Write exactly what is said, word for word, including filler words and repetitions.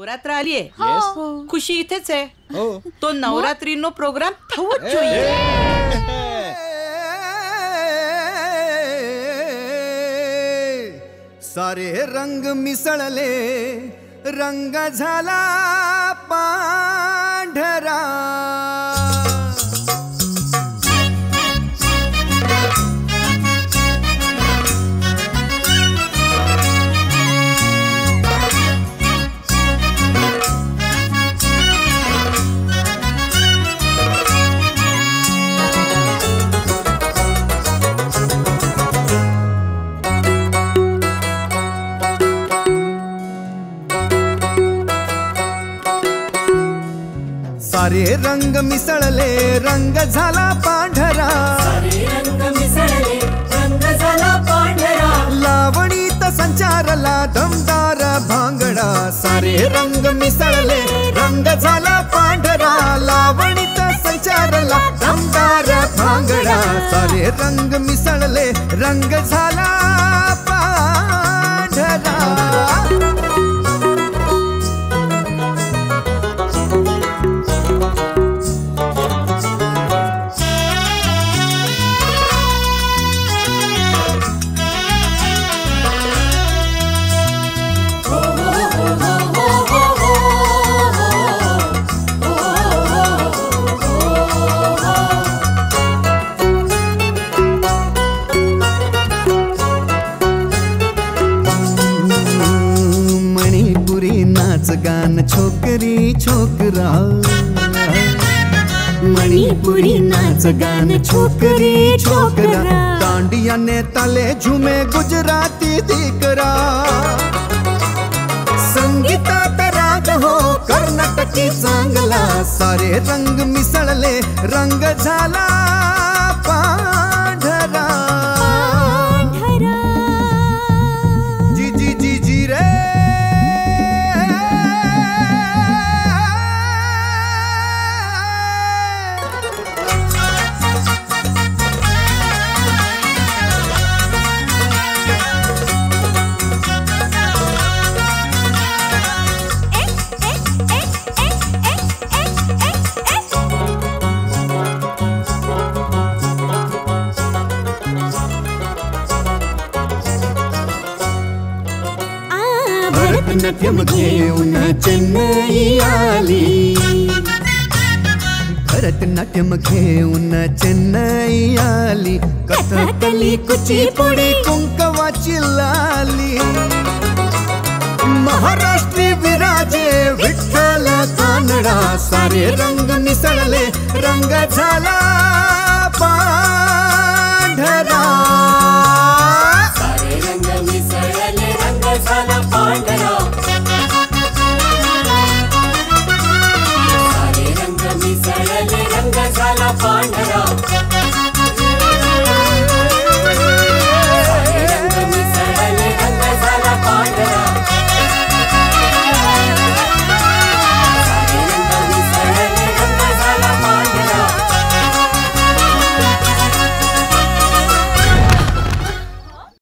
नवरात्र आलीये. Yes. खुशी इथेच आहे. हो. तो नवरात्रीनो प्रोग्राम थवच જોઈએ. सारे रंग मिसळले, रंग झाला पांढरा. सारे रंग मिसळले, रंग झाला पांढरा. सारे रंग मिसळले, रंग झाला पांढरा. लावणीत संचारला दमदार भांगडा. सारे रंग मिसळले, रंग झाला पांढरा. लावणीत संचारला दमदार भांगडा. सारे रंग मिसळले, रंग झाला पांढरा. गान छोकरी छोकरा. मणिपुरी नाच गान छोकरी छोकरा. दांडिया ने तले झुमे गुजराती दीकरा. संगीतात राग हो कर्नाटकी चांगला. सारे रंग मिसळले, रंग झाला पांढरा. जी जी जी जी रे. भरतनाट्यम घेऊन चेन्नई आली. भरतनाट्यम घेऊन चेन्नई आली. कथकली कुचिपुडी कुंकवाची लाली. महाराष्ट्री विराजे विठ्ठल कानडा. सारे रंग मिसळले, रंग झाला पांढरा. सारे रंग मिसळले, रंग झाला पांढरा.